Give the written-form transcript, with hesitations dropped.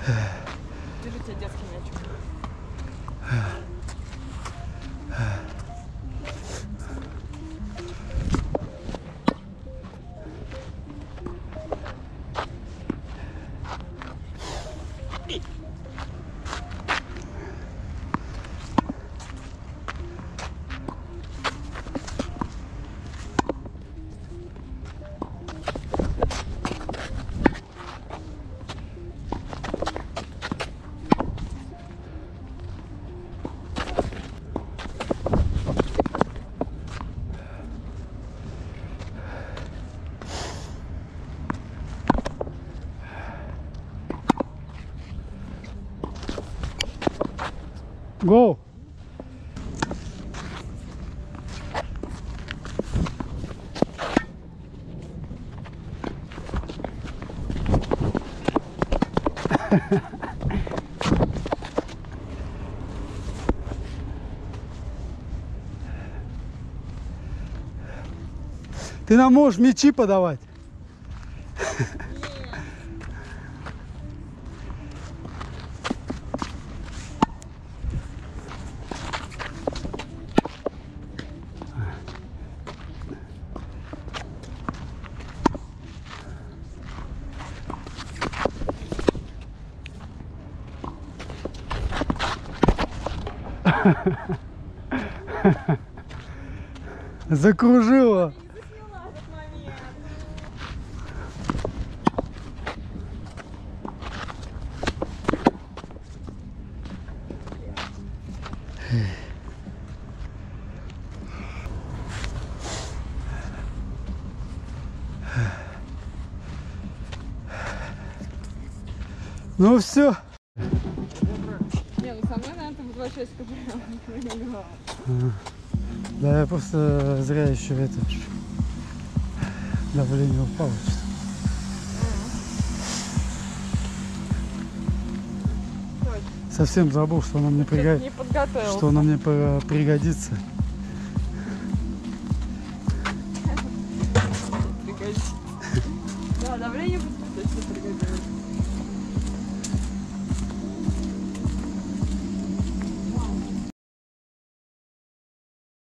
Держите детский мячик. Go! Ты нам можешь мячи подавать. Закружила. Ну все. Не, ну со мной, наверное, ты возвращайся к Да, я просто зря еще это давление упало. Совсем забыл, что она мне пригодится. Что она мне пригодится. Да, давление будет точно пригодилось.